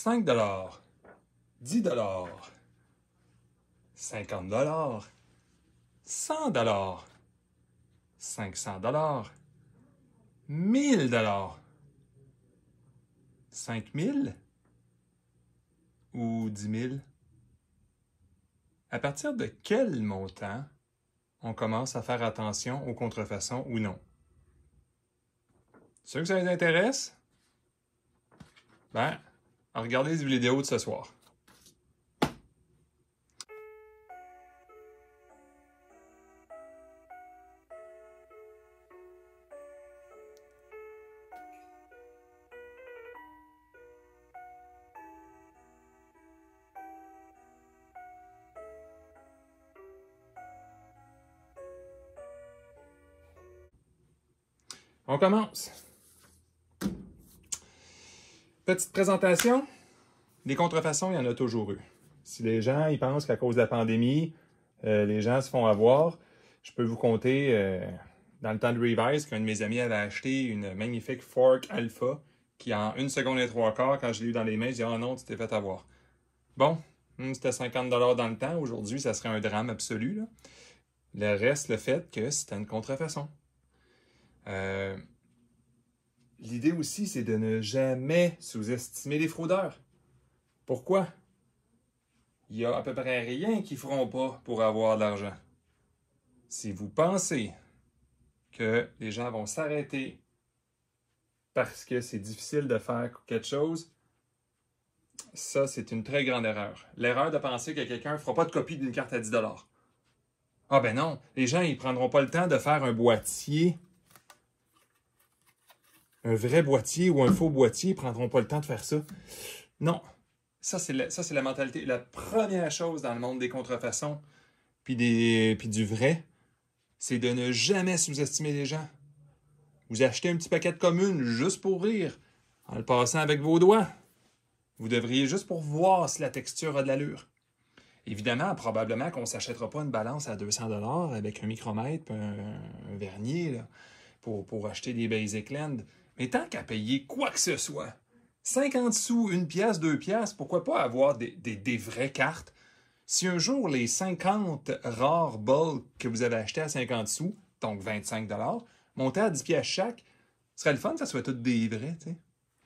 5 10 50 100 500 1000 5000 ou 10 000? À partir de quel montant on commence à faire attention aux contrefaçons ou non? Ceux que ça les intéresse? Ben, regardez les vidéos de ce soir. On commence. Petite présentation. Les contrefaçons, il y en a toujours eu. Si les gens ils pensent qu'à cause de la pandémie, les gens se font avoir, je peux vous compter, dans le temps de Revise, qu'un de mes amis avait acheté une magnifique Fork Alpha qui, en 1 seconde et 3/4, quand je l'ai eu dans les mains, je dis « Ah non, tu t'es fait avoir. » Bon, c'était 50 $ dans le temps. Aujourd'hui, ça serait un drame absolu, là. Le reste, le fait que c'était une contrefaçon. L'idée aussi, c'est de ne jamais sous-estimer les fraudeurs. Pourquoi? Il y a à peu près rien qu'ils ne feront pas pour avoir de l'argent. Si vous pensez que les gens vont s'arrêter parce que c'est difficile de faire quelque chose, ça, c'est une très grande erreur. L'erreur de penser que quelqu'un ne fera pas de copie d'une carte à 10 $. Ah ben non, les gens, ils ne prendront pas le temps de faire un boîtier. Un vrai boîtier ou un faux boîtier, ils ne prendront pas le temps de faire ça. Non. Ça, c'est la mentalité. La première chose dans le monde des contrefaçons puis du vrai, c'est de ne jamais sous-estimer les gens. Vous achetez un petit paquet de communes juste pour rire, en le passant avec vos doigts. Vous devriez juste pour voir si la texture a de l'allure. Évidemment, probablement qu'on ne s'achètera pas une balance à 200 $ avec un micromètre et un vernier là, pour acheter des Basic Land. Mais tant qu'à payer quoi que ce soit, 50 sous, 1 pièce, 2 pièces, pourquoi pas avoir des vraies cartes? Si un jour les 50 rares bulk que vous avez achetés à 50 sous, donc 25 $, montaient à 10 pièces chaque, ce serait le fun que ça soit toutes des vrais, tu sais.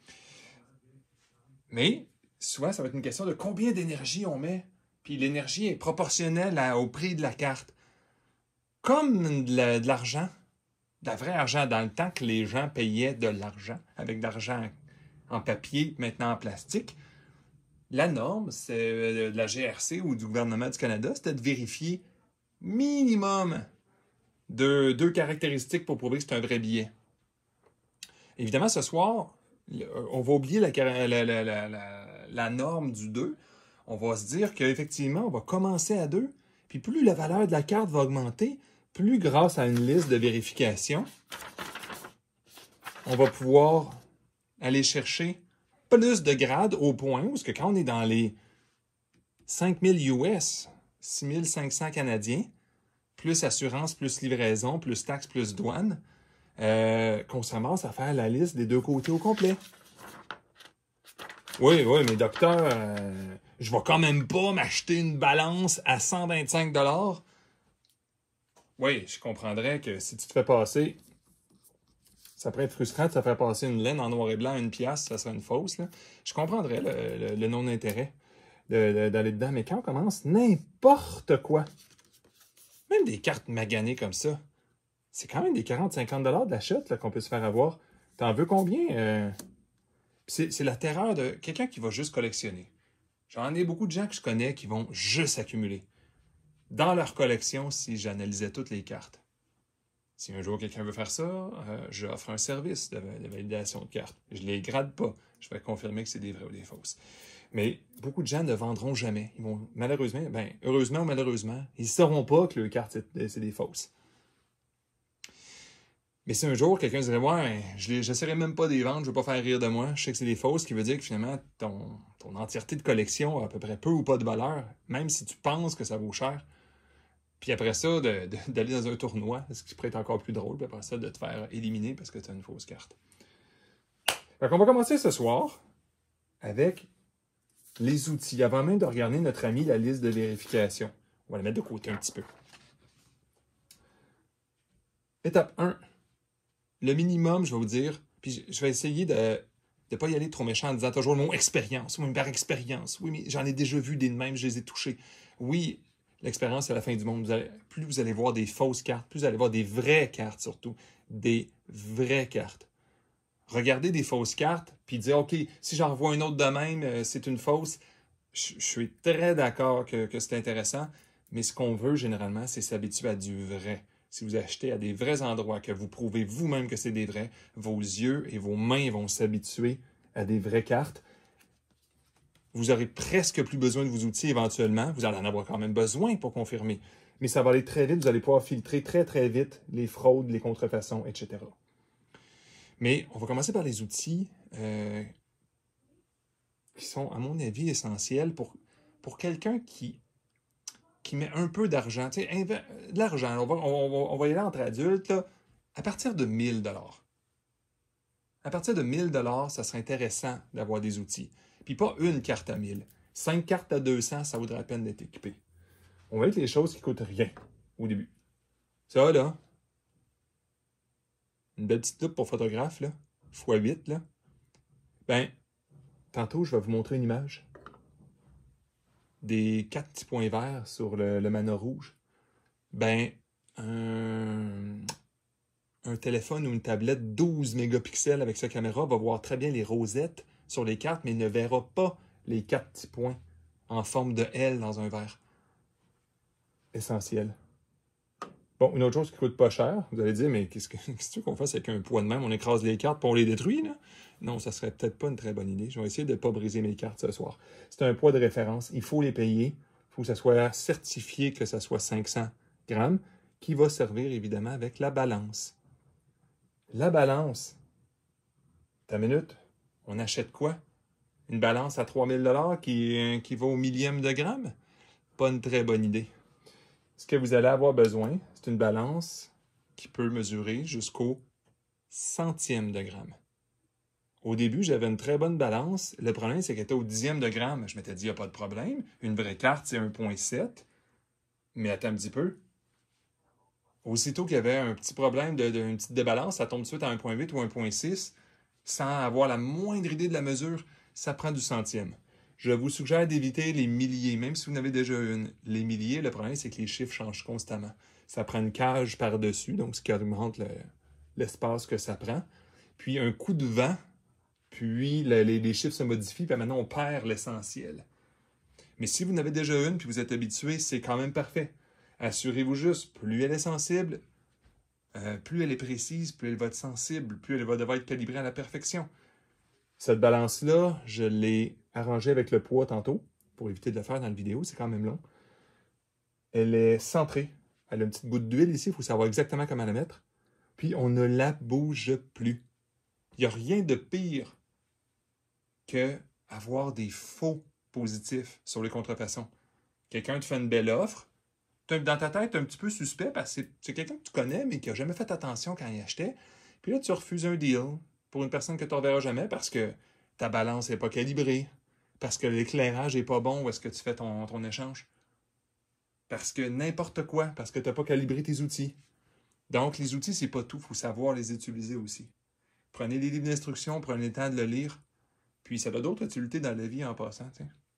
Mais souvent, ça va être une question de combien d'énergie on met. Puis l'énergie est proportionnelle au prix de la carte. Comme de l'argent. De la vraie argent dans le temps que les gens payaient de l'argent, avec de l'argent en papier, maintenant en plastique. La norme, c'est de la GRC ou du gouvernement du Canada, c'était de vérifier minimum deux caractéristiques pour prouver que c'est un vrai billet. Évidemment, ce soir, on va oublier la norme du 2. On va se dire qu'effectivement, on va commencer à 2, puis plus la valeur de la carte va augmenter, plus grâce à une liste de vérification, on va pouvoir aller chercher plus de grades au point où, parce que quand on est dans les 5000 US, 6500 Canadiens, plus assurance, plus livraison, plus taxes, plus douane, qu'on se ramasse à faire la liste des deux côtés au complet. Oui, mais docteur, je vais quand même pas m'acheter une balance à 125 $. Oui, je comprendrais que si tu te fais passer, ça pourrait être frustrant de te faire passer une laine en noir et blanc à 1 pièce, ça serait une fausse. Là. Je comprendrais le non-intérêt d'aller dedans, mais quand on commence n'importe quoi, même des cartes maganées comme ça, c'est quand même des 40-50 $ d'achat qu'on peut se faire avoir. T'en veux combien? C'est la terreur de quelqu'un qui va juste collectionner. J'en ai beaucoup de gens que je connais qui vont juste accumuler. Dans leur collection, si j'analysais toutes les cartes. Si un jour quelqu'un veut faire ça, j'offre un service de validation de cartes. Je ne les grade pas. Je vais confirmer que c'est des vraies ou des fausses. Mais beaucoup de gens ne vendront jamais. Ils vont malheureusement, heureusement ou malheureusement, ils ne sauront pas que leurs cartes, c'est des fausses. Mais si un jour quelqu'un dirait « Ouais, je n'essaierai même pas de les vendre, je ne veux pas faire rire de moi, je sais que c'est des fausses », ce qui veut dire que finalement, ton entièreté de collection a à peu près peu ou pas de valeur, même si tu penses que ça vaut cher. Puis après ça, d'aller dans un tournoi, ce qui pourrait être encore plus drôle, puis après ça, de te faire éliminer parce que tu as une fausse carte. Fait qu'on va commencer ce soir avec les outils. Avant même de regarder notre ami la liste de vérification. On va la mettre de côté un petit peu. Étape 1. Le minimum, je vais vous dire, puis je vais essayer de ne pas y aller trop méchant en disant toujours le mot expérience. Oui, mais par expérience. Oui, mais j'en ai déjà vu des de même, je les ai touchés. Oui, l'expérience, c'est la fin du monde. Plus vous allez voir des fausses cartes, plus vous allez voir des vraies cartes surtout. Des vraies cartes. Regardez des fausses cartes, puis dire, OK, si j'en revois une autre de même, c'est une fausse. Je suis très d'accord que c'est intéressant, mais ce qu'on veut généralement, c'est s'habituer à du vrai. Si vous achetez à des vrais endroits, que vous prouvez vous-même que c'est des vrais, vos yeux et vos mains vont s'habituer à des vraies cartes. Vous aurez presque plus besoin de vos outils éventuellement. Vous allez en avoir quand même besoin pour confirmer. Mais ça va aller très vite. Vous allez pouvoir filtrer très, très vite les fraudes, les contrefaçons, etc. Mais on va commencer par les outils qui sont, à mon avis, essentiels pour quelqu'un qui met un peu d'argent. Tu sais, de l'argent, on va y aller entre adultes, là, à partir de 1000 $. À partir de 1000 $, ça serait intéressant d'avoir des outils. Puis pas une carte à 1000. 5 cartes à 200, ça vaudrait la peine d'être équipé. On va mettre les choses qui ne coûtent rien au début. Ça, là, une belle petite loupe pour photographe, là, x8, là. Ben, tantôt, je vais vous montrer une image des 4 petits points verts sur le mana rouge. Ben, un téléphone ou une tablette 12 mégapixels avec sa caméra va voir très bien les rosettes sur les cartes, mais il ne verra pas les 4 petits points en forme de L dans un verre. Essentiel. Bon, une autre chose qui ne coûte pas cher, vous allez dire, mais qu'est-ce qu'on fait avec un poids de même? On écrase les cartes pour on les détruit, là? Non, ça serait peut-être pas une très bonne idée. Je vais essayer de ne pas briser mes cartes ce soir. C'est un poids de référence. Il faut les payer. Il faut que ça soit certifié que ça soit 500 grammes, qui va servir évidemment avec la balance. La balance. Ta minute, on achète quoi? Une balance à 3000 $ qui va au millième de gramme? Pas une très bonne idée. Ce que vous allez avoir besoin, c'est une balance qui peut mesurer jusqu'au centième de gramme. Au début, j'avais une très bonne balance. Le problème, c'est qu'elle était au dixième de gramme. Je m'étais dit, il n'y a pas de problème. Une vraie carte, c'est 1,7. Mais attends un petit peu. Aussitôt qu'il y avait un petit problème une petite débalance, ça tombe tout de suite à 1,8 ou 1,6 sans avoir la moindre idée de la mesure. Ça prend du centième. Je vous suggère d'éviter les milliers, même si vous en avez déjà une. Les milliers, le problème, c'est que les chiffres changent constamment. Ça prend une cage par-dessus, donc ce qui augmente l'espace que ça prend. Puis un coup de vent, puis les chiffres se modifient, puis maintenant on perd l'essentiel. Mais si vous en avez déjà une, puis vous êtes habitué, c'est quand même parfait. Assurez-vous juste, plus elle est sensible, plus elle est précise, plus elle va être sensible, plus elle va devoir être calibrée à la perfection. Cette balance-là, je l'ai arrangée avec le poids tantôt, pour éviter de le faire dans la vidéo, c'est quand même long. Elle est centrée. Elle a une petite goutte d'huile ici, il faut savoir exactement comment la mettre. Puis on ne la bouge plus. Il n'y a rien de pire que avoir des faux positifs sur les contrefaçons. Quelqu'un te fait une belle offre, dans ta tête, tu es un petit peu suspect parce que c'est quelqu'un que tu connais, mais qui n'a jamais fait attention quand il achetait. Puis là, tu refuses un deal pour une personne que tu ne reverras jamais parce que ta balance n'est pas calibrée, parce que l'éclairage n'est pas bon où est-ce que tu fais ton échange. Parce que n'importe quoi, parce que tu n'as pas calibré tes outils. Donc, les outils, c'est pas tout, il faut savoir les utiliser aussi. Prenez des livres d'instruction, prenez le temps de le lire, puis ça a d'autres utilités dans la vie en passant,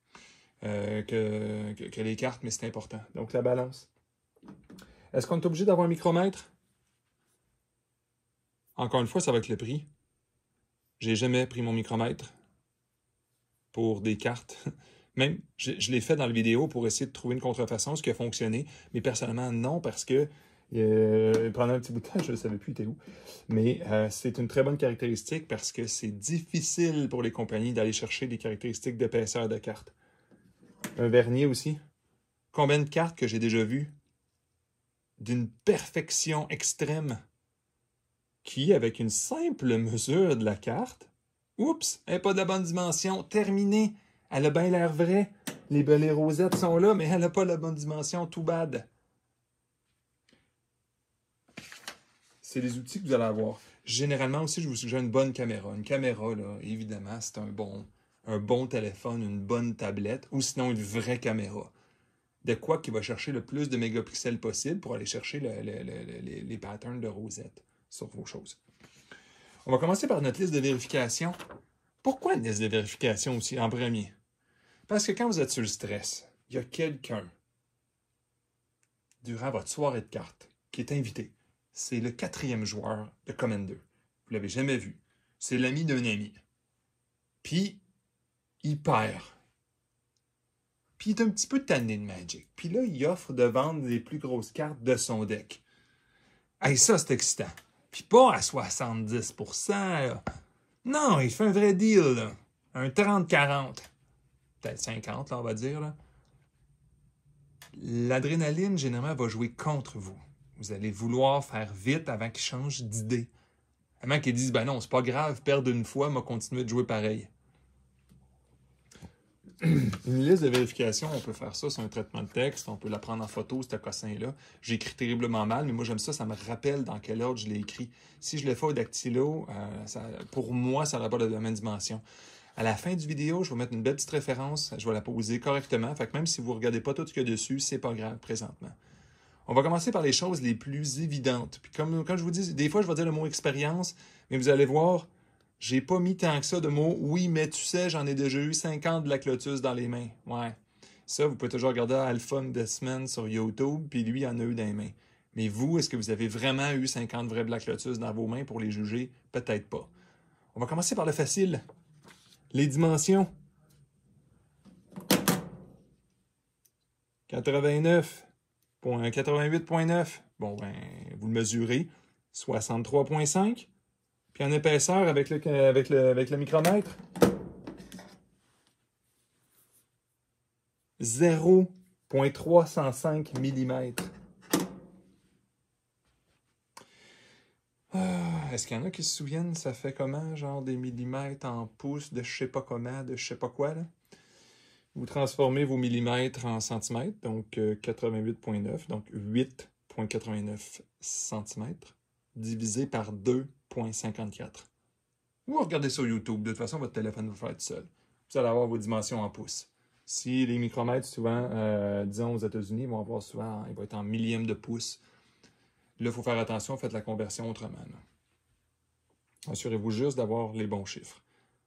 que les cartes, mais c'est important. Donc, la balance. Est-ce qu'on est obligé d'avoir un micromètre? Encore une fois, ça va être le prix. J'ai jamais pris mon micromètre pour des cartes. Même, je l'ai fait dans la vidéo pour essayer de trouver une contrefaçon, ce qui a fonctionné. Mais personnellement, non, parce que pendant un petit bout de temps, je ne savais plus était où. Mais c'est une très bonne caractéristique parce que c'est difficile pour les compagnies d'aller chercher des caractéristiques d'épaisseur de carte. Un vernier aussi. Combien de cartes que j'ai déjà vues d'une perfection extrême qui, avec une simple mesure de la carte, oups, elle n'est pas de la bonne dimension, terminé. Elle a bien l'air vrai. Les rosettes sont là, mais elle n'a pas la bonne dimension, tout bad. C'est les outils que vous allez avoir. Généralement aussi, je vous suggère une bonne caméra. Une caméra, là, évidemment, c'est un bon un bon téléphone, une bonne tablette, ou sinon une vraie caméra. De quoi qui va chercher le plus de mégapixels possible pour aller chercher les patterns de rosette sur vos choses. On va commencer par notre liste de vérification. Pourquoi une liste de vérification aussi en premier? Parce que quand vous êtes sur le stress, il y a quelqu'un durant votre soirée de cartes qui est invité. C'est le 4e joueur de Commander. Vous ne l'avez jamais vu. C'est l'ami d'un ami. Puis, il perd. Puis, il est un petit peu tanné de Magic. Puis là, il offre de vendre les plus grosses cartes de son deck. Hey, ça, c'est excitant. Puis pas à 70%. Là. Non, il fait un vrai deal. Là. Un 30-40. Peut-être 50, là, on va dire. Là. L'adrénaline, généralement, va jouer contre vous. Vous allez vouloir faire vite avant qu'il change d'idée. Avant qu'il dise, ben non, c'est pas grave, perdre une fois, m'a continué de jouer pareil. Une liste de vérification, on peut faire ça sur un traitement de texte, on peut la prendre en photo, ce cossin-là. J'ai écrit terriblement mal, mais moi j'aime ça, ça me rappelle dans quel ordre je l'ai écrit. Si je le fais au dactylo, pour moi, ça n'a pas la même dimension. À la fin du vidéo, je vais mettre une belle petite référence, je vais la poser correctement, fait que même si vous ne regardez pas tout ce qu'il y a dessus, c'est pas grave présentement. On va commencer par les choses les plus évidentes. Puis comme je vous dis, des fois je vais dire le mot expérience, mais vous allez voir, j'ai pas mis tant que ça de mots. Oui, mais tu sais, j'en ai déjà eu 50 Black Lotus dans les mains. Ouais. Ça, vous pouvez toujours regarder Alpha Investment sur YouTube, puis lui, il en a eu dans les mains. Mais vous, est-ce que vous avez vraiment eu 50 vrais Black Lotus dans vos mains pour les juger? Peut-être pas. On va commencer par le facile. Les dimensions. 88.9. Bon, ben, vous le mesurez. 63.5. Puis en épaisseur avec le micromètre. 0.305 mm. Est-ce qu'il y en a qui se souviennent, ça fait comment, genre des millimètres en pouces, de je sais pas comment, de je sais pas quoi, là? Vous transformez vos millimètres en centimètres, donc 88.9, donc 8.89 cm, divisé par 2.54. Ou regardez sur YouTube, de toute façon, votre téléphone va faire tout seul. Vous allez avoir vos dimensions en pouces. Si les micromètres, souvent, disons aux États-Unis, vont avoir souvent, ils vont être en millième de pouce. Là, il faut faire attention, faites la conversion autrement. Assurez-vous juste d'avoir les bons chiffres.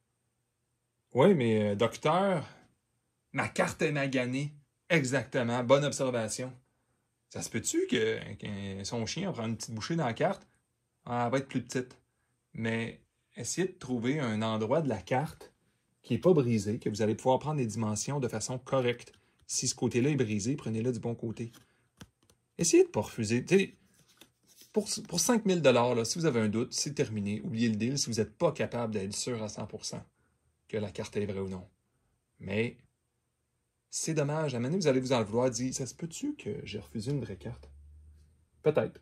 Oui, mais docteur, ma carte est maganée. Exactement, bonne observation. Ça se peut-tu que son chien prend une petite bouchée dans la carte? Ah, elle va être plus petite. Mais essayez de trouver un endroit de la carte qui n'est pas brisé, que vous allez pouvoir prendre les dimensions de façon correcte. Si ce côté-là est brisé, prenez-le du bon côté. Essayez de ne pas refuser. T'sais, pour 5 000 $, si vous avez un doute, c'est terminé. Oubliez le deal si vous n'êtes pas capable d'être sûr à 100% que la carte est vraie ou non. Mais c'est dommage. À un moment donné, vous allez vous en vouloir dire, ça se peut-tu que j'ai refusé une vraie carte? Peut-être.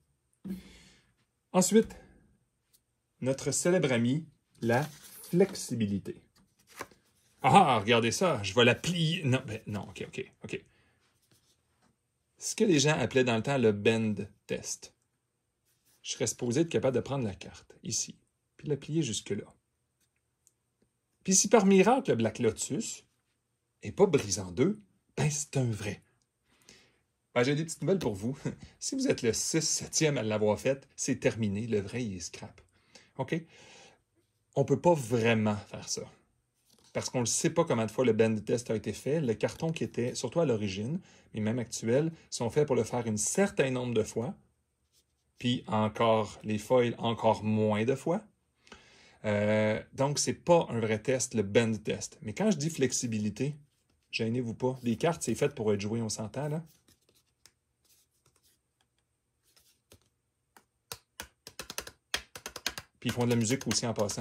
Ensuite, notre célèbre ami, la flexibilité. Ah, regardez ça, je vais la plier. Non, ben, non, OK. Ce que les gens appelaient dans le temps le bend test. Je serais supposé être capable de prendre la carte, ici, puis la plier jusque-là. Puis si par miracle, le Black Lotus n'est pas brisé en deux, ben c'est un vrai. Ben, j'ai des petites nouvelles pour vous. Si vous êtes le 6-7e à l'avoir fait, c'est terminé, le vrai, il est scrap. OK? On ne peut pas vraiment faire ça. Parce qu'on ne sait pas combien de fois le bend test a été fait. Le carton qui était, surtout à l'origine, mais même actuel, sont faits pour le faire un certain nombre de fois. Puis encore, les foils, encore moins de fois. Donc, c'est pas un vrai test, le bend test. Mais quand je dis flexibilité, gênez-vous pas. Les cartes, c'est fait pour être joué, on s'entend, là. Puis ils font de la musique aussi en passant.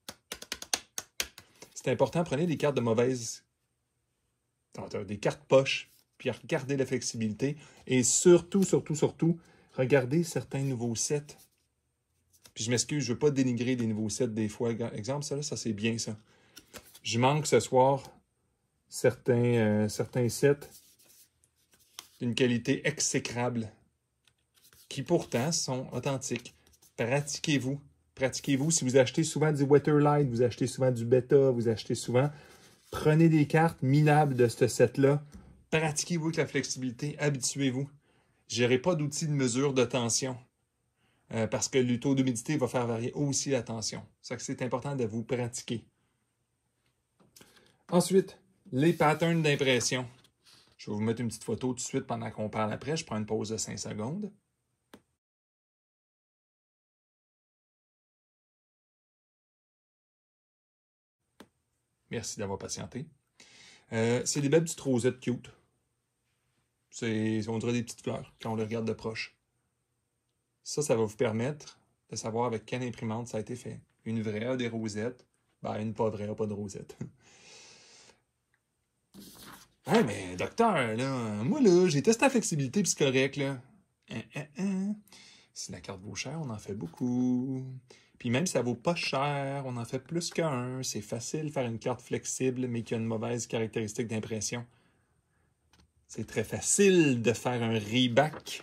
C'est important, prenez des cartes de mauvaise... des cartes poches, puis regardez la flexibilité. Et surtout, regardez certains nouveaux sets. Puis je m'excuse, je ne veux pas dénigrer des nouveaux sets des fois. Exemple, ça c'est bien, ça. Je manque ce soir certains sets d'une qualité exécrable qui pourtant sont authentiques. Pratiquez-vous. Pratiquez-vous. Si vous achetez souvent du Weatherlight, vous achetez souvent du Beta, vous achetez souvent, prenez des cartes minables de ce set-là. Pratiquez-vous avec la flexibilité, habituez-vous. Je n'aurai pas d'outil de mesure de tension parce que le taux d'humidité va faire varier aussi la tension. C'est important de vous pratiquer. Ensuite, les patterns d'impression. Je vais vous mettre une petite photo tout de suite pendant qu'on parle après. Je prends une pause de 5 secondes. Merci d'avoir patienté. C'est des belles petites rosettes cute. On dirait des petites fleurs quand on les regarde de proche. Ça va vous permettre de savoir avec quelle imprimante ça a été fait. Une vraie a des rosettes. Ben, une pas vraie a pas de rosettes. Ah, mais docteur, là, moi, là, j'ai testé la flexibilité puis c'est correct, là. Si la carte vaut cher, on en fait beaucoup. Puis même si ça vaut pas cher, on en fait plus qu'un. C'est facile de faire une carte flexible, mais qui a une mauvaise caractéristique d'impression. C'est très facile de faire un reback.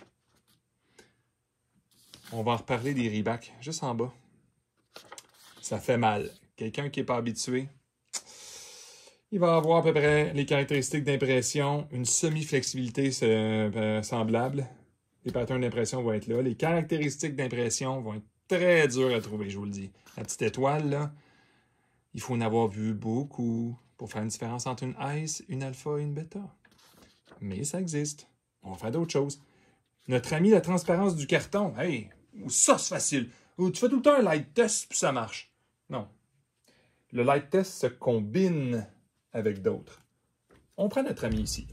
On va en reparler des rebacks, juste en bas. Ça fait mal. Quelqu'un qui n'est pas habitué, il va avoir à peu près les caractéristiques d'impression, une semi-flexibilité semblable. Les patterns d'impression vont être là. Les caractéristiques d'impression vont être très dures à trouver, je vous le dis. La petite étoile, là, il faut en avoir vu beaucoup pour faire une différence entre une Ice, une Alpha et une Beta. Mais ça existe. On va faire d'autres choses. Notre ami la transparence du carton. Hey, ça c'est facile. Tu fais tout le temps un light test puis ça marche. Non. Le light test se combine avec d'autres. On prend notre ami ici.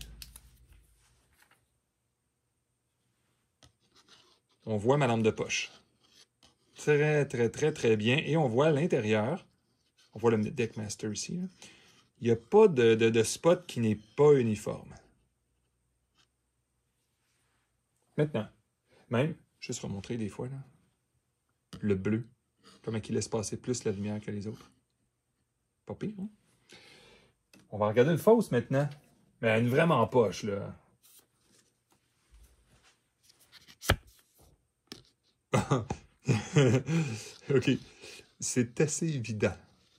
On voit ma lampe de poche. Très, très, très, très bien. Et on voit à l'intérieur, on voit le Deckmaster ici, là. Il n'y a pas de spot qui n'est pas uniforme. Maintenant, même, juste remontrer des fois, là, le bleu, comment il laisse passer plus la lumière que les autres. Pas pire, hein? On va regarder une fausse maintenant. Mais une vraiment poche, là. OK. C'est assez évident.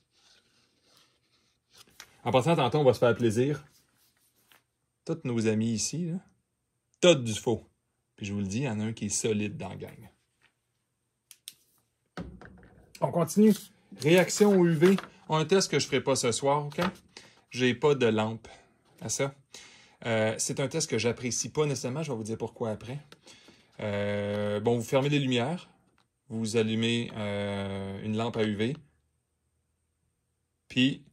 En passant, tantôt, on va se faire plaisir. Tous nos amis ici, là, tous du faux. Puis je vous le dis, il y en a un qui est solide dans la gang. On continue. Réaction au UV. Un test que je ne ferai pas ce soir, OK? J'ai pas de lampe à ça. C'est un test que j'apprécie pas nécessairement. Je vais vous dire pourquoi après. Bon, vous fermez les lumières. Vous allumez une lampe à UV. Puis,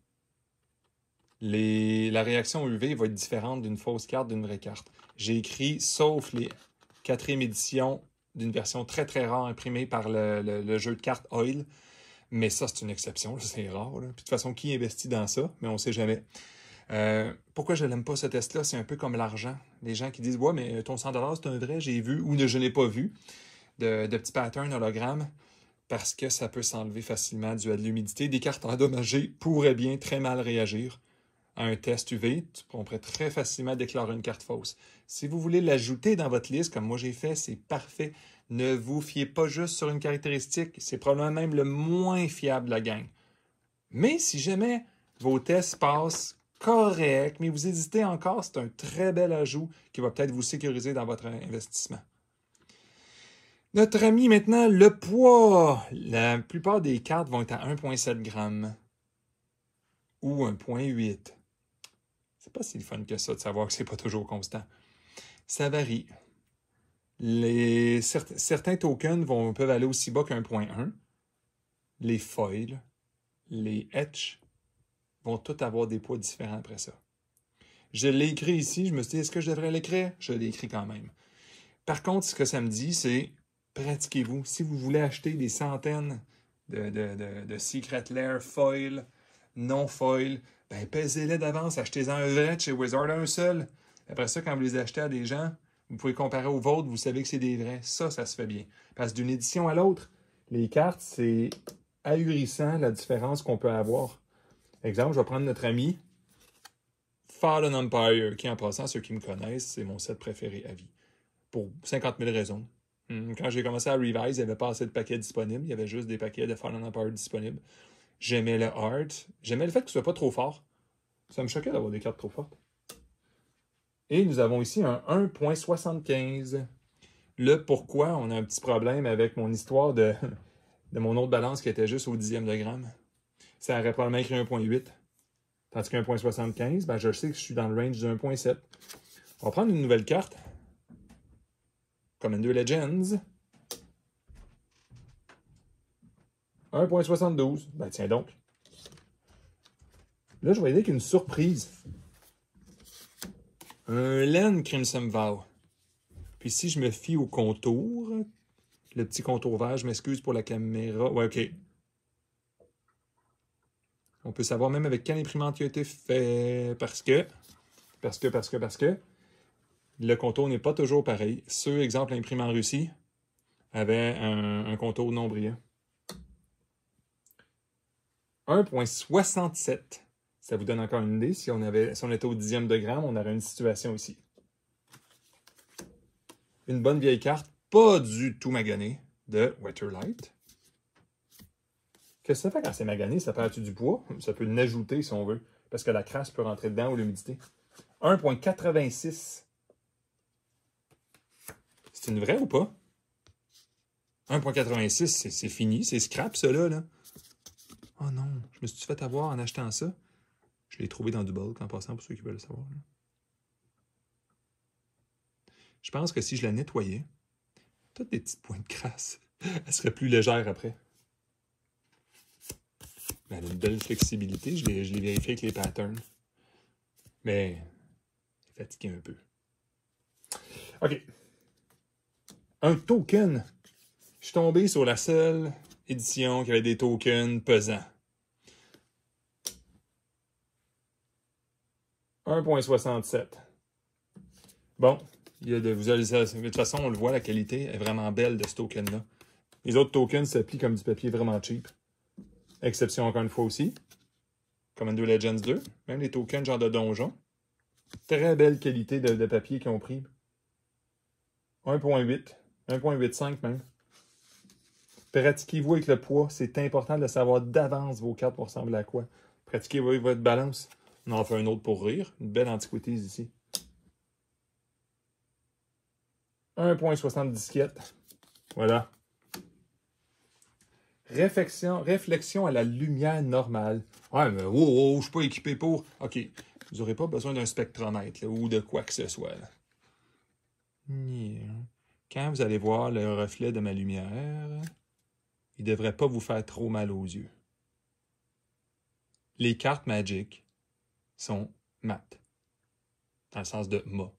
la réaction au UV va être différente d'une fausse carte d'une vraie carte. J'ai écrit, sauf les 4e éditions d'une version très, très rare imprimée par le jeu de cartes Oil. Mais ça, c'est une exception. C'est rare. Là. Puis, de toute façon, qui investit dans ça? Mais on ne sait jamais. Pourquoi je n'aime pas ce test-là? C'est un peu comme l'argent. Les gens qui disent « Ouais, mais ton 100$, c'est un vrai, j'ai vu. » Ou « Je ne l'ai pas vu. » De petits patterns hologrammes. Parce que ça peut s'enlever facilement dû à de l'humidité. Des cartes endommagées pourraient bien très mal réagir à un test UV. On pourrait très facilement déclarer une carte fausse. Si vous voulez l'ajouter dans votre liste, comme moi j'ai fait, c'est parfait. Ne vous fiez pas juste sur une caractéristique. C'est probablement même le moins fiable de la gang. Mais si jamais vos tests passent correct, mais vous hésitez encore, c'est un très bel ajout qui va peut-être vous sécuriser dans votre investissement. Notre ami maintenant, le poids. La plupart des cartes vont être à 1,7 g ou 1,8. C'est pas si le fun que ça de savoir que c'est pas toujours constant. Ça varie. Certains tokens peuvent aller aussi bas qu'1,1. Les foils, les etch vont tous avoir des poids différents après ça. Je l'ai écrit ici, je me suis dit, est-ce que je devrais l'écrire? Je l'ai écrit quand même. Par contre, ce que ça me dit, c'est pratiquez-vous. Si vous voulez acheter des centaines de Secret Lair foil, non foil, ben pesez-les d'avance, achetez-en un vrai de chez Wizard, un seul. Après ça, quand vous les achetez à des gens, vous pouvez comparer aux vôtres, vous savez que c'est des vrais. Ça se fait bien. Parce que d'une édition à l'autre, les cartes, c'est ahurissant la différence qu'on peut avoir. Exemple, je vais prendre notre ami Fallen Empire, qui en passant, ceux qui me connaissent, c'est mon set préféré à vie. Pour 50 000 raisons. Quand j'ai commencé à revise, il n'y avait pas assez de paquets disponibles. Il y avait juste des paquets de Fallen Apart disponibles. J'aimais le art. J'aimais le fait que ce soit pas trop fort. Ça me choquait d'avoir des cartes trop fortes. Et nous avons ici un 1.75. Le pourquoi on a un petit problème avec mon histoire de mon autre balance qui était juste au dixième de gramme. Ça aurait probablement écrit 1.8. Tandis qu'un 1.75, ben je sais que je suis dans le range de 1.7. On va prendre une nouvelle carte. Commander Legends. 1.72. Ben tiens donc. Là, je vais aider avec une surprise. Un Len Crimson Vow. Puis si je me fie au contour, le petit contour vert, je m'excuse pour la caméra. Ouais, OK. On peut savoir même avec quelle imprimante il a été fait. Parce que le contour n'est pas toujours pareil. Ceux, exemple, imprimés en Russie, avaient un contour non brillant. 1.67. Ça vous donne encore une idée. Si on était au dixième de gramme, on aurait une situation ici. Une bonne vieille carte, pas du tout maganée, de Weatherlight. Qu'est-ce que ça fait quand c'est magané? Ça perd-tu du poids? Ça peut l'ajouter si on veut, parce que la crasse peut rentrer dedans ou l'humidité. 1.86. C'est une vraie ou pas? 1.86, c'est fini, c'est scrap ça là. Oh non, je me suis fait avoir en achetant ça. Je l'ai trouvé dans du bulk en passant pour ceux qui veulent le savoir. Là. Je pense que si je la nettoyais, toutes des petites points de crasse, elle serait plus légère après. Elle a une belle flexibilité, je l'ai vérifié avec les patterns. Mais, c'est fatigué un peu. OK. Un token. Je suis tombé sur la seule édition qui avait des tokens pesants. 1.67. Bon, il y a de visualisation. De toute façon, on le voit, la qualité est vraiment belle de ce token-là. Les autres tokens s'applient comme du papier vraiment cheap. Exception encore une fois aussi. Commander Legends 2. Même les tokens genre de donjon. Très belle qualité de papier qu'ils ont pris. 1.8. 1.85 même. Pratiquez-vous avec le poids. C'est important de savoir d'avance vos cartes pour ressembler à quoi. Pratiquez-vous avec votre balance. On en fait un autre pour rire. Une belle antiquité ici. 1.77. Voilà. Réflexion à la lumière normale. Ouais, mais je suis pas équipé pour. OK. Vous n'aurez pas besoin d'un spectromètre là, ou de quoi que ce soit. Là. Quand vous allez voir le reflet de ma lumière, il ne devrait pas vous faire trop mal aux yeux. Les cartes Magic sont mat. Dans le sens de mat.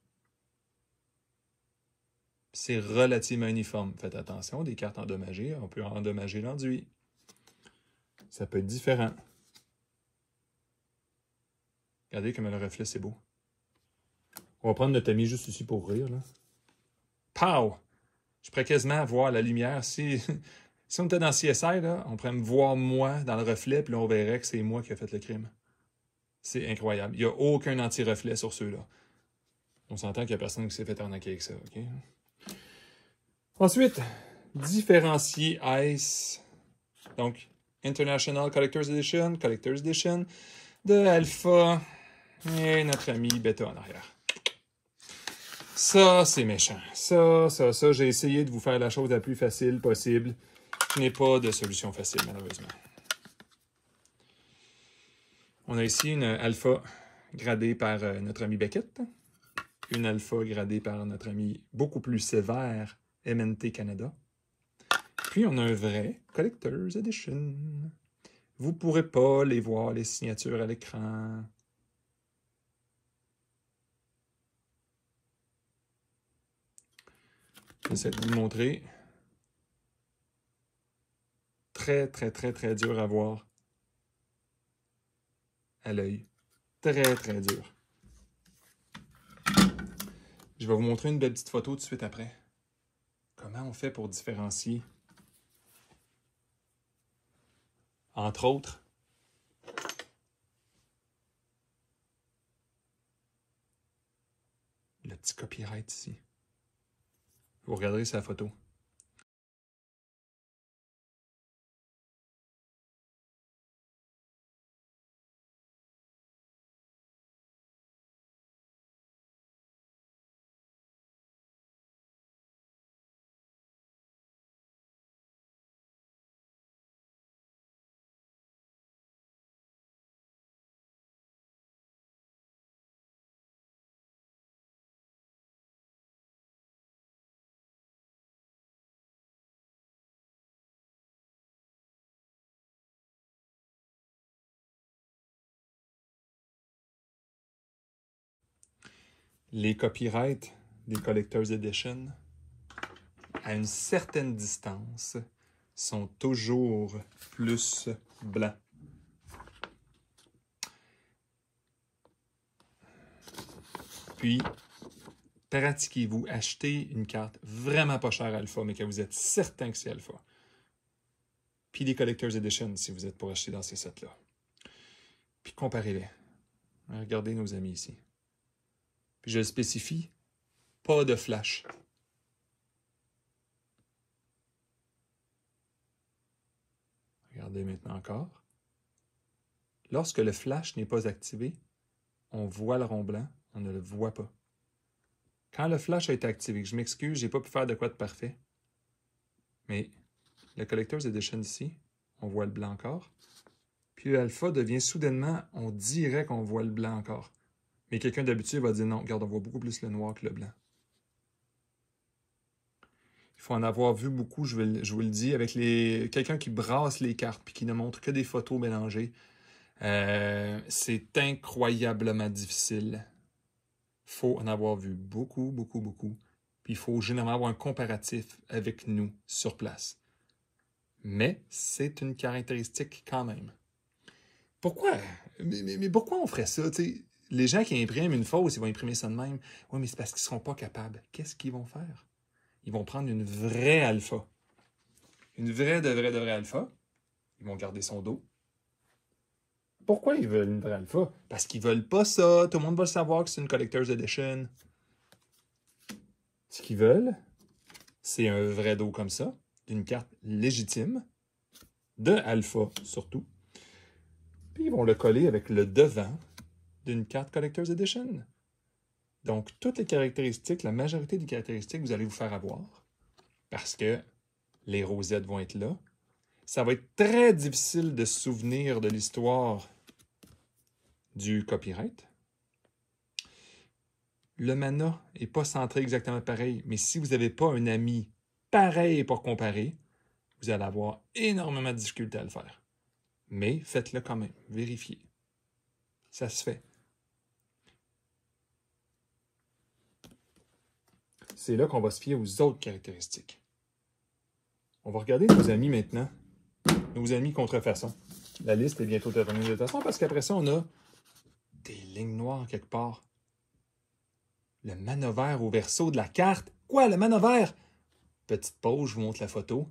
C'est relativement uniforme. Faites attention, des cartes endommagées, on peut endommager l'enduit. Ça peut être différent. Regardez comme le reflet, c'est beau. On va prendre notre ami juste ici pour rire. Là. Pow! Je pourrais quasiment voir la lumière. Si on était dans CSI, là, on pourrait me voir moi dans le reflet, puis là, on verrait que c'est moi qui ai fait le crime. C'est incroyable. Il n'y a aucun anti-reflet sur ceux-là. On s'entend qu'il n'y a personne qui s'est fait arnaquer avec ça. OK? Ensuite, différencier Ice. Donc, International Collector's Edition de Alpha et notre ami Beta en arrière. Ça, c'est méchant. Ça, j'ai essayé de vous faire la chose la plus facile possible. Je n'ai pas de solution facile, malheureusement. On a ici une alpha gradée par notre ami Beckett. Une alpha gradée par notre ami beaucoup plus sévère, MNT Canada. Puis, on a un vrai Collector's Edition. Vous ne pourrez pas les voir, les signatures à l'écran. J'essaie de vous le montrer. Très, très, très, très dur à voir à l'œil. Très, très dur. Je vais vous montrer une belle petite photo tout de suite après. Comment on fait pour différencier? Entre autres, le petit copyright ici. Vous regarderez sa photo. les copyrights des Collector's Edition, à une certaine distance, sont toujours plus blancs. Puis, pratiquez-vous, achetez une carte vraiment pas chère Alpha, mais que vous êtes certain que c'est Alpha. Puis les Collector's Edition, si vous êtes pour acheter dans ces sets-là. Puis comparez-les. Regardez nos amis ici. Puis je le spécifie, pas de flash. Regardez maintenant encore. Lorsque le flash n'est pas activé, on voit le rond blanc, on ne le voit pas. Quand le flash a été activé, je m'excuse, j'ai pas pu faire de quoi de parfait, mais le Collector's Edition ici, on voit le blanc encore. Puis l'alpha devient soudainement, on dirait qu'on voit le blanc encore. Mais quelqu'un d'habitué va dire non, regarde, on voit beaucoup plus le noir que le blanc. Il faut en avoir vu beaucoup, je vous le dis, avec quelqu'un qui brasse les cartes puis qui ne montre que des photos mélangées. C'est incroyablement difficile. Il faut en avoir vu beaucoup, beaucoup, beaucoup. Puis il faut généralement avoir un comparatif avec nous sur place. Mais c'est une caractéristique quand même. Pourquoi? Mais pourquoi on ferait ça? T'sais? Les gens qui impriment une fausse, ils vont imprimer ça de même. Oui, mais c'est parce qu'ils ne seront pas capables. Qu'est-ce qu'ils vont faire? Ils vont prendre une vraie alpha. Une vraie de vraie alpha. Ils vont garder son dos. Pourquoi ils veulent une vraie alpha? Parce qu'ils ne veulent pas ça. Tout le monde va le savoir que c'est une Collector's Edition. Ce qu'ils veulent, c'est un vrai dos comme ça, d'une carte légitime, de alpha surtout. Puis ils vont le coller avec le devant d'une carte Collector's Edition. Donc, toutes les caractéristiques, la majorité des caractéristiques, vous allez vous faire avoir parce que les rosettes vont être là. Ça va être très difficile de se souvenir de l'histoire du copyright. Le mana n'est pas centré exactement pareil, mais si vous n'avez pas un ami pareil pour comparer, vous allez avoir énormément de difficultés à le faire. Mais faites-le quand même, vérifiez. Ça se fait. C'est là qu'on va se fier aux autres caractéristiques. On va regarder nos amis maintenant. Nos amis contrefaçon. La liste est bientôt terminée de toute façon parce qu'après ça, on a des lignes noires quelque part. Le manovert au verso de la carte. Quoi, le manovert? Petite pause, je vous montre la photo.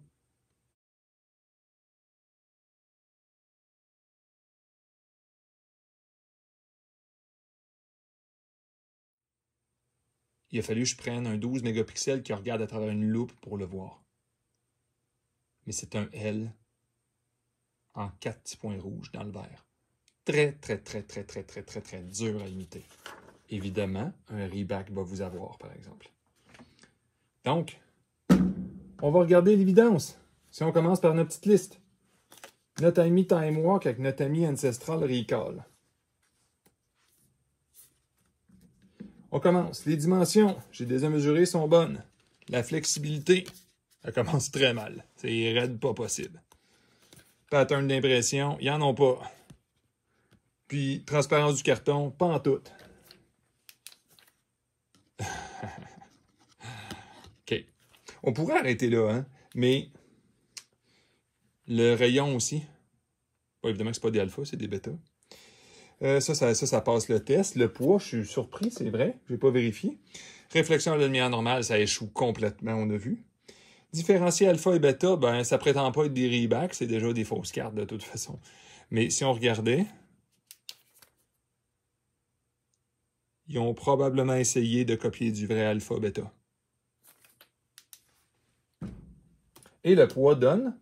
Il a fallu que je prenne un 12 mégapixels qui regarde à travers une loupe pour le voir. Mais c'est un L en 4 petits points rouges dans le vert. Très dur à imiter. Évidemment, un reback va vous avoir, par exemple. Donc, on va regarder l'évidence. Si on commence par notre petite liste. Notre ami Time Walk avec notre ami Ancestral Recall. On commence. Les dimensions, j'ai déjà mesuré, sont bonnes. La flexibilité, elle commence très mal. C'est raide pas possible. Pattern d'impression, ils n'en ont pas. Puis, transparence du carton, pas en tout. OK. On pourrait arrêter là, hein? Mais le rayon aussi. Bon, évidemment que ce n'est pas des alphas, c'est des bêtas. Ça passe le test. Le poids, je suis surpris, c'est vrai. Je n'ai pas vérifié. Réflexion à la lumière normale, ça échoue complètement, on a vu. Différencier alpha et bêta, ben, ça prétend pas être des rebacks, c'est déjà des fausses cartes de toute façon. Mais si on regardait, ils ont probablement essayé de copier du vrai alpha bêta. Et le poids donne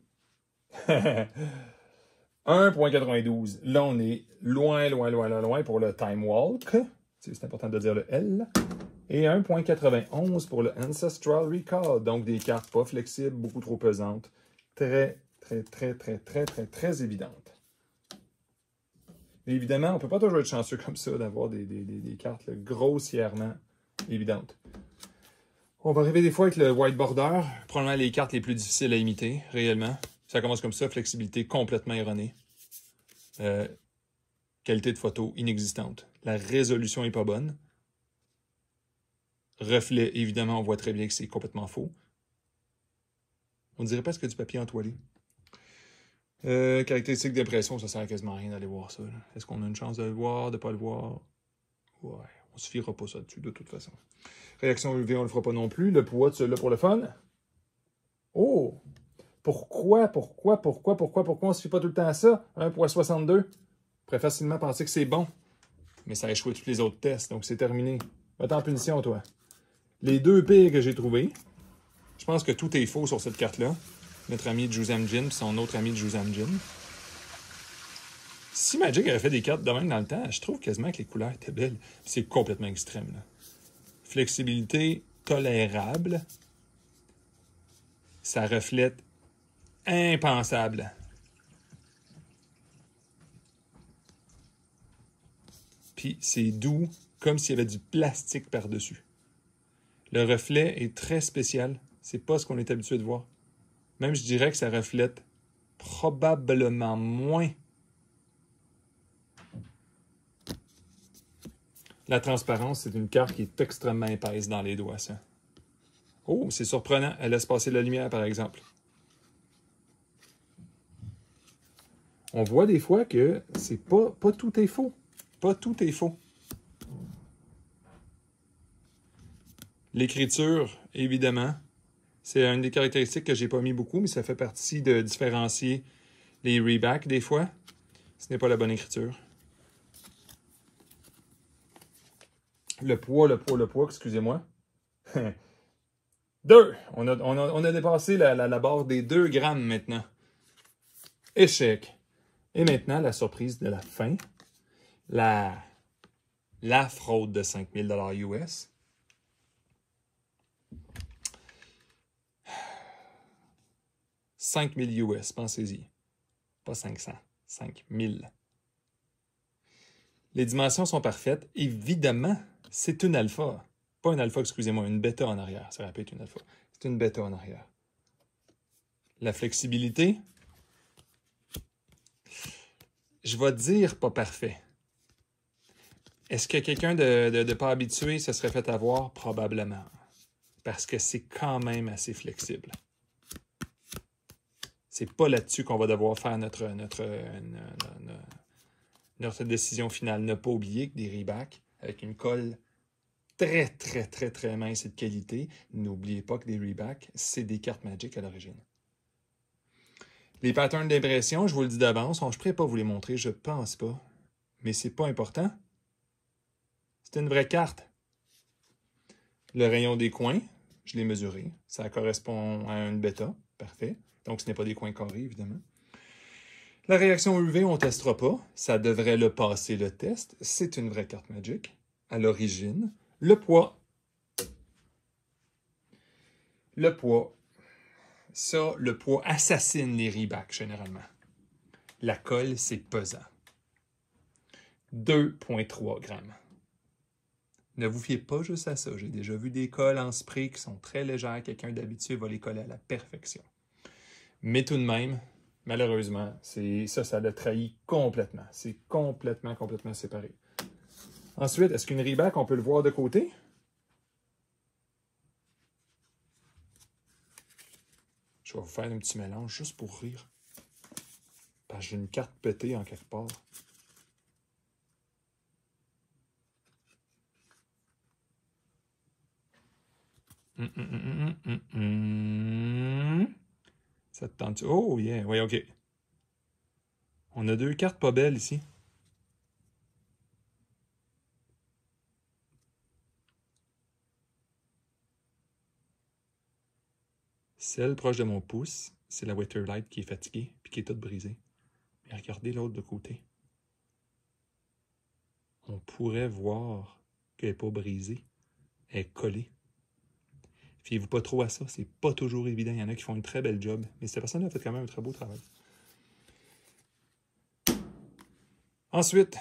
1,92. Là, on est loin pour le Time Walk. C'est important de dire le L. Et 1,91 pour le Ancestral Recall. Donc, des cartes pas flexibles, beaucoup trop pesantes. Très évidentes. Mais évidemment, on ne peut pas toujours être chanceux comme ça d'avoir des cartes là, grossièrement évidentes. On va arriver des fois avec le white border. Probablement les cartes les plus difficiles à imiter, réellement. Ça commence comme ça, flexibilité complètement erronée. Qualité de photo inexistante. La résolution n'est pas bonne. Reflet, évidemment, on voit très bien que c'est complètement faux. On dirait presque du papier entoilé. Caractéristiques d'impression, ça sert à quasiment à rien d'aller voir ça. Est-ce qu'on a une chance de le voir, de ne pas le voir? Ouais, on se fiera pas ça dessus, de toute façon. Réaction UV, on le fera pas non plus. Le poids de celui-là pour le fun. Oh! Pourquoi on se fie pas tout le temps à ça? 1,62. On pourrait facilement penser que c'est bon. Mais ça a échoué tous les autres tests, donc c'est terminé. Va-t'en en punition, toi. Les deux pires que j'ai trouvés, je pense que tout est faux sur cette carte-là. Notre ami Juzam Jin et son autre ami Juzam Jin. Si Magic avait fait des cartes de même dans le temps, je trouve quasiment que les couleurs étaient belles. C'est complètement extrême, là. Flexibilité tolérable. Ça reflète impensable. Puis c'est doux, comme s'il y avait du plastique par-dessus. Le reflet est très spécial. C'est pas ce qu'on est habitué de voir. Même, je dirais que ça reflète probablement moins la transparence. C'est une carte qui est extrêmement épaisse dans les doigts, ça. Oh, c'est surprenant. Elle laisse passer la lumière, par exemple. On voit des fois que c'est pas tout est faux. Pas tout est faux. L'écriture, évidemment, c'est une des caractéristiques que j'ai pas mis beaucoup, mais ça fait partie de différencier les rebacks des fois. Ce n'est pas la bonne écriture. Le poids, excusez-moi. 2. On a dépassé la barre des 2 grammes maintenant. Échec. Et maintenant, la surprise de la fin. La fraude de 5 000 $ US. « 5 000 US, pensez-y. Pas 500, 5 000. Les dimensions sont parfaites. Évidemment, c'est une alpha. Pas une alpha, excusez-moi, une bêta en arrière. Ça aurait pu être une alpha. C'est une bêta en arrière. La flexibilité, je vais dire pas parfait. Est-ce que quelqu'un de pas habitué se serait fait avoir? Probablement. Parce que c'est quand même assez flexible. C'est pas là-dessus qu'on va devoir faire notre décision finale. Ne pas oublier que des rebacks avec une colle très, très, très, très mince et de qualité, n'oubliez pas que des rebacks, c'est des cartes Magic à l'origine. Les patterns d'impression, je vous le dis d'avance, je ne pourrais pas vous les montrer, je pense pas. Mais c'est pas important. C'est une vraie carte. Le rayon des coins, je l'ai mesuré. Ça correspond à une bêta. Parfait. Donc, ce n'est pas des coins carrés, évidemment. La réaction UV, on ne testera pas. Ça devrait le passer le test. C'est une vraie carte Magic. À l'origine. Le poids. Le poids. Ça, le poids assassine les rebacks, généralement. La colle, c'est pesant. 2,3 grammes. Ne vous fiez pas juste à ça. J'ai déjà vu des colles en spray qui sont très légères. Quelqu'un d'habitué va les coller à la perfection. Mais tout de même, malheureusement, ça l'a trahi complètement. C'est complètement séparé. Ensuite, est-ce qu'une reback, on peut le voir de côté? Je vais vous faire un petit mélange juste pour rire. Parce que j'ai une carte pétée en quelque part. Ça te tente? Oh, yeah. Oui, OK. On a 2 cartes pas belles ici. Celle proche de mon pouce, c'est la Wetterlight qui est fatiguée puis qui est toute brisée. Mais regardez l'autre de côté. On pourrait voir qu'elle n'est pas brisée. Elle est collée. Fiez-vous pas trop à ça, c'est pas toujours évident. Il y en a qui font une très belle job, mais cette personne a fait quand même un très beau travail. Ensuite,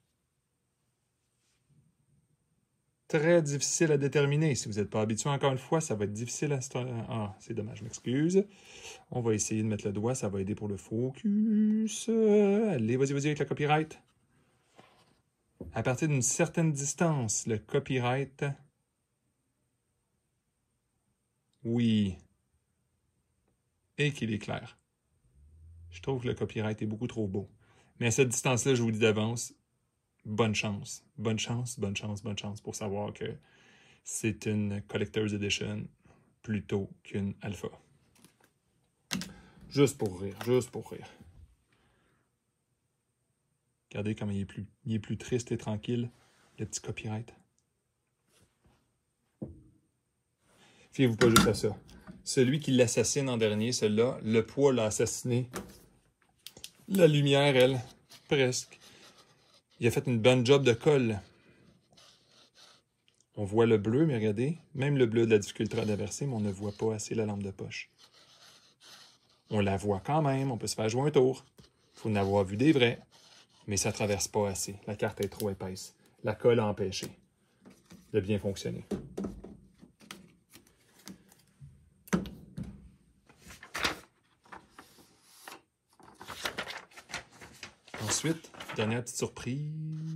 très difficile à déterminer. Si vous n'êtes pas habitué, encore une fois, ça va être difficile à... Ah, c'est dommage, je m'excuse. On va essayer de mettre le doigt, ça va aider pour le focus. Allez, vas-y avec la copyright. À partir d'une certaine distance, le copyright Oui. Et qu'il est clair. Je trouve que le copyright est beaucoup trop beau. Mais à cette distance-là, je vous dis d'avance, bonne chance. Bonne chance, bonne chance, bonne chance pour savoir que c'est une Collector's Edition plutôt qu'une alpha. Juste pour rire, juste pour rire. Regardez comment il est plus triste et tranquille, le petit copyright. Fiez-vous pas juste à ça. Celui qui l'assassine en dernier, celui-là, le poids l'a assassiné. La lumière, elle, presque. Il a fait une bonne job de colle. On voit le bleu, mais regardez, même le bleu de la difficulté d'inverser, mais on ne voit pas assez la lampe de poche. On la voit quand même, on peut se faire jouer un tour. Il faut en avoir vu des vrais, mais ça ne traverse pas assez. La carte est trop épaisse. La colle a empêché de bien fonctionner. Ensuite, dernière petite surprise.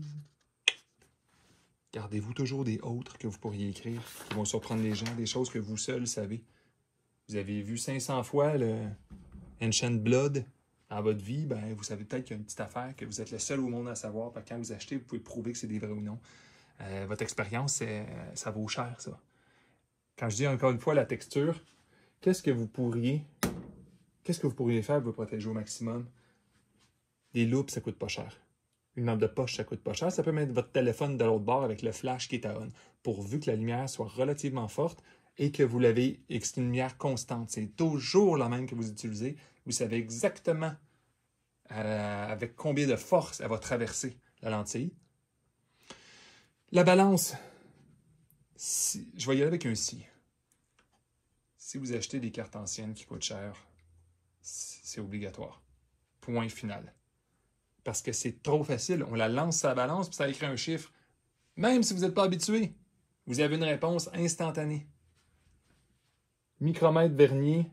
Gardez-vous toujours des autres que vous pourriez écrire, qui vont surprendre les gens, des choses que vous seuls savez. Vous avez vu 500 fois le Ancient Blood dans votre vie, ben, vous savez peut-être qu'il y a une petite affaire que vous êtes le seul au monde à savoir. Parce que quand vous achetez, vous pouvez prouver que c'est des vrais ou non. Votre expérience, ça vaut cher, ça. Quand je dis encore une fois la texture, qu'est-ce que vous pourriez faire pour vous protéger au maximum? Des loupes, ça coûte pas cher. Une lampe de poche, ça coûte pas cher. Ça peut mettre votre téléphone de l'autre bord avec le flash qui est à on, pourvu que la lumière soit relativement forte et que vous l'avez et que c'est une lumière constante. C'est toujours la même que vous utilisez. Vous savez exactement avec combien de force elle va traverser la lentille. La balance, je vais y aller avec un si. Si vous achetez des cartes anciennes qui coûtent cher, c'est obligatoire. Point final. Parce que c'est trop facile. On la lance à la balance, puis ça écrit un chiffre. Même si vous n'êtes pas habitué, vous avez une réponse instantanée. Micromètre, vernier,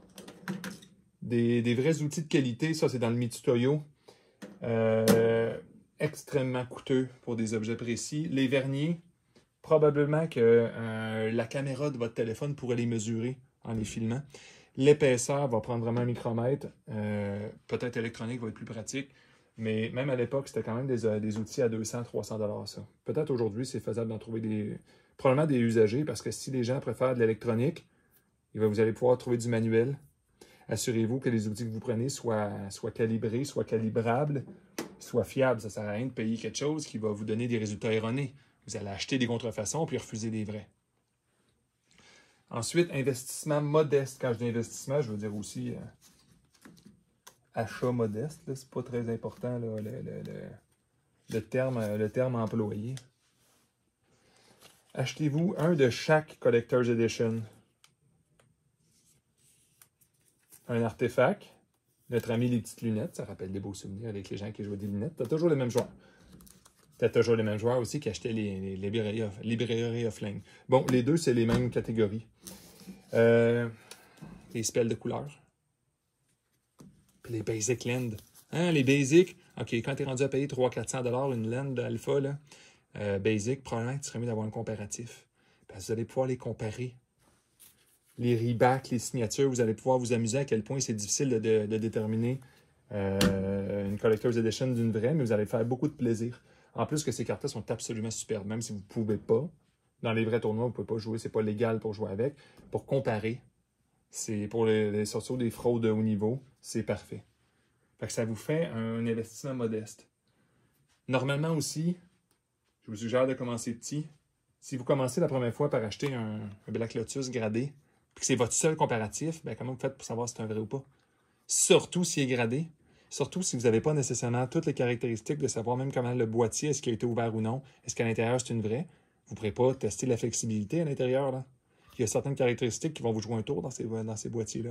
des vrais outils de qualité. Ça, c'est dans le Mitutoyo. Extrêmement coûteux pour des objets précis. Les verniers, probablement que la caméra de votre téléphone pourrait les mesurer en les filmant. L'épaisseur va prendre vraiment un micromètre. Peut-être électronique va être plus pratique. Mais même à l'époque, c'était quand même des outils à 200-300 $, ça. Peut-être aujourd'hui, c'est faisable d'en trouver probablement des usagers, parce que si les gens préfèrent de l'électronique, vous allez pouvoir trouver du manuel. Assurez-vous que les outils que vous prenez soient calibrés, soient calibrables, soient fiables. Ça ne sert à rien de payer quelque chose qui va vous donner des résultats erronés. Vous allez acheter des contrefaçons puis refuser des vrais. Ensuite, investissement modeste. Quand je dis investissement, je veux dire aussi achat modeste. Ce n'est pas très important, là, le terme employé. Achetez-vous un de chaque Collector's Edition. Un artefact. Notre ami les petites lunettes, ça rappelle des beaux souvenirs avec les gens qui jouaient des lunettes. Tu as toujours les mêmes joueurs. Tu as toujours les mêmes joueurs aussi qui achetaient les Librairie of Flame. Bon, les deux, c'est les mêmes catégories. Les spells de couleur. Puis les basic land. Hein, les basic, OK, quand tu es rendu à payer 300-400 $ une land d'alpha, basic, probablement que tu serais mieux d'avoir un comparatif. Parce que vous allez pouvoir les comparer. Les rebacks, les signatures, vous allez pouvoir vous amuser à quel point c'est difficile de déterminer une Collector's Edition d'une vraie, mais vous allez faire beaucoup de plaisir. En plus que ces cartes-là sont absolument superbes, même si vous ne pouvez pas. Dans les vrais tournois, vous ne pouvez pas jouer, c'est pas légal pour jouer avec. Pour comparer, c'est pour surtout des fraudes de haut niveau, c'est parfait. Fait que ça vous fait un investissement modeste. Normalement aussi, je vous suggère de commencer petit. Si vous commencez la première fois par acheter un Black Lotus gradé, puis que c'est votre seul comparatif, ben comment vous faites pour savoir si c'est un vrai ou pas? Surtout s'il est gradé. Surtout si vous n'avez pas nécessairement toutes les caractéristiques de savoir même comment le boîtier, est-ce qu'il a été ouvert ou non, est-ce qu'à l'intérieur c'est une vraie. Vous ne pourrez pas tester la flexibilité à l'intérieur, là. Il y a certaines caractéristiques qui vont vous jouer un tour dans ces boîtiers-là.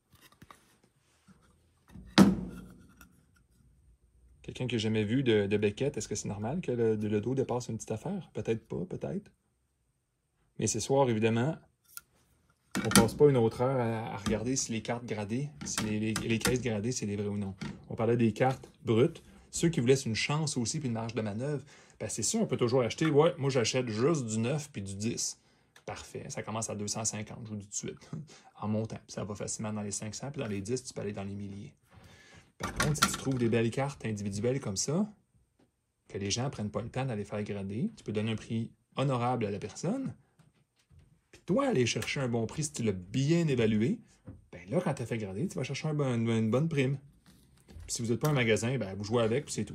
Quelqu'un que j'ai jamais vu de Beckett, est-ce que c'est normal que le dos dépasse une petite affaire? Peut-être pas, peut-être. Mais ce soir, évidemment, on ne passe pas une autre heure à regarder si les cartes gradées, si les caisses gradées, c'est des vrais ou non. On parlait des cartes brutes. Ceux qui vous laissent une chance aussi puis une marge de manœuvre, ben c'est sûr, on peut toujours acheter. Ouais, moi, j'achète juste du 9 puis du 10. Parfait. Ça commence à 250, je vous le dis tout de suite, en montant. Puis ça va facilement dans les 500, puis dans les 10, tu peux aller dans les milliers. Par contre, si tu trouves des belles cartes individuelles comme ça, que les gens ne prennent pas le temps d'aller faire grader, tu peux donner un prix honorable à la personne, puis toi, aller chercher un bon prix si tu l'as bien évalué, ben là, quand tu as fait grader, tu vas chercher une bonne prime. Puis si vous n'êtes pas un magasin, ben vous jouez avec, puis c'est tout.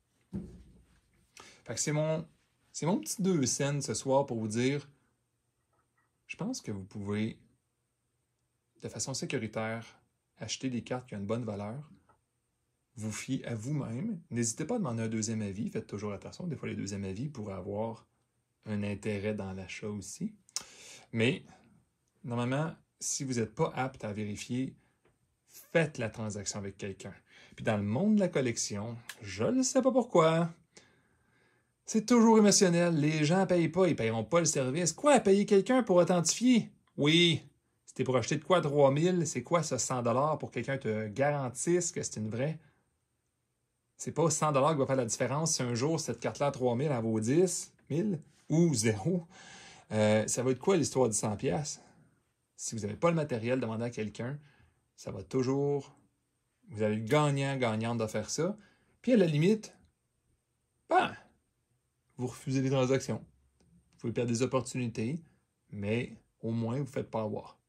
Fait que c'est mon petit 2 cents ce soir pour vous dire, je pense que vous pouvez, de façon sécuritaire, acheter des cartes qui ont une bonne valeur, vous fiez à vous-même. N'hésitez pas à demander un deuxième avis. Faites toujours attention. Des fois, les deuxièmes avis pourraient avoir un intérêt dans l'achat aussi. Mais, normalement, si vous n'êtes pas apte à vérifier, faites la transaction avec quelqu'un. Puis dans le monde de la collection, je ne sais pas pourquoi, c'est toujours émotionnel. Les gens ne payent pas, ils ne paieront pas le service. Quoi, payer quelqu'un pour authentifier? Oui. C'était pour acheter de quoi 3000, c'est quoi ça 100$ pour quelqu'un te garantisse que c'est une vraie? C'est pas 100$ qui va faire la différence si un jour cette carte-là à 3000 elle vaut 10 000 ou 0. Ça va être quoi l'histoire de 100$? Si vous n'avez pas le matériel, demandez à quelqu'un. Ça va toujours... Vous avez le gagnant de faire ça. Puis à la limite, ben, vous refusez les transactions. Vous pouvez perdre des opportunités, mais au moins vous ne faites pas avoir.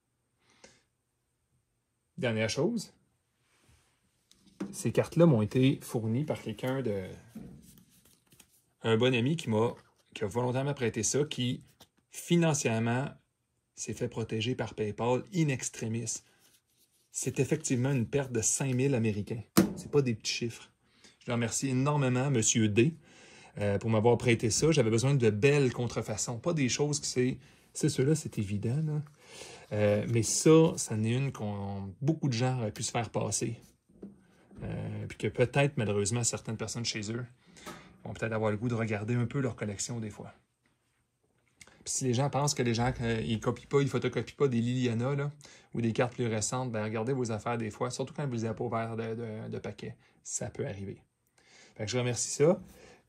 Dernière chose, ces cartes-là m'ont été fournies par quelqu'un un bon ami qui a volontairement prêté ça, qui financièrement s'est fait protéger par PayPal in extremis. C'est effectivement une perte de 5000 Américains. C'est pas des petits chiffres. Je le remercie énormément, M. D, pour m'avoir prêté ça. J'avais besoin de belles contrefaçons, pas des choses qui c'est ceux-là, c'est évident, là. Mais ça en est une qu'on beaucoup de gens auraient pu se faire passer. Puis que peut-être, malheureusement, certaines personnes chez eux vont peut-être avoir le goût de regarder un peu leur collection des fois. Puis si les gens pensent que les gens, ils copient pas, ils photocopient pas des Liliana là, ou des cartes plus récentes, ben regardez vos affaires des fois, surtout quand vous les avez pas ouverts de paquet. Ça peut arriver. Fait que je remercie ça.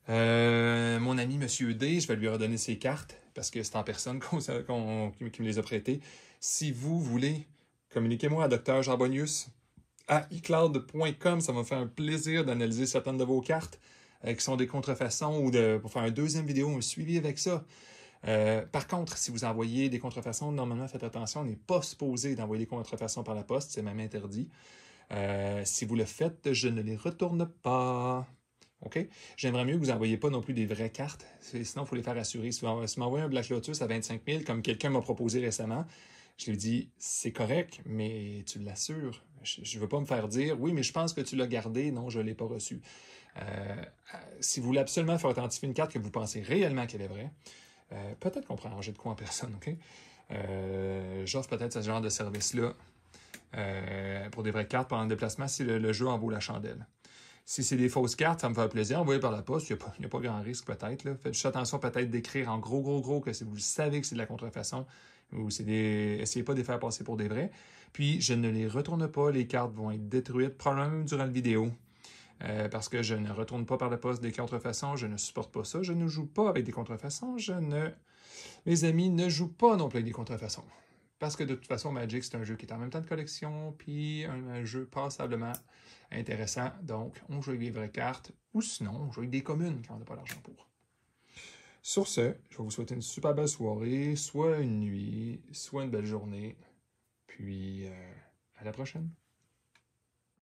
Mon ami M. D, je vais lui redonner ses cartes parce que c'est en personne qui me les a prêtées. Si vous voulez, communiquez-moi à Dr. Jambonius à iCloud.com. Ça va me faire un plaisir d'analyser certaines de vos cartes qui sont des contrefaçons ou pour faire une deuxième vidéo, un suivi avec ça. Par contre, si vous envoyez des contrefaçons, normalement, faites attention, on n'est pas supposé d'envoyer des contrefaçons par la poste, c'est même interdit. Si vous le faites, je ne les retourne pas. OK? J'aimerais mieux que vous n'envoyiez pas non plus des vraies cartes, sinon il faut les faire assurer. Si vous m'envoyez un Black Lotus à 25 000, comme quelqu'un m'a proposé récemment, je lui dis, c'est correct, mais tu l'assures. Je ne veux pas me faire dire, oui, mais je pense que tu l'as gardé, non, je ne l'ai pas reçu. Si vous voulez absolument faire authentifier une carte que vous pensez réellement qu'elle est vraie, peut-être qu'on pourrait arranger de quoi en personne, OK? J'offre peut-être ce genre de service-là pour des vraies cartes pendant le déplacement si le jeu en vaut la chandelle. Si c'est des fausses cartes, ça me fait plaisir. Envoyez par la poste, il n'y a pas grand risque peut-être. Faites juste attention peut-être d'écrire en gros que si vous savez que c'est de la contrefaçon, ou essayez pas de les faire passer pour des vrais. Puis, je ne les retourne pas. Les cartes vont être détruites, probablement même durant la vidéo. Parce que je ne retourne pas par la poste des contrefaçons. Je ne supporte pas ça. Je ne joue pas avec des contrefaçons. Mes amis ne jouent pas non plus avec des contrefaçons. Parce que de toute façon, Magic, c'est un jeu qui est en même temps de collection, puis un jeu passablement intéressant. Donc, on joue avec des vraies cartes, ou sinon, on joue avec des communes quand on n'a pas l'argent pour. Sur ce, je vais vous souhaiter une super belle soirée, soit une nuit, soit une belle journée. Puis, à la prochaine.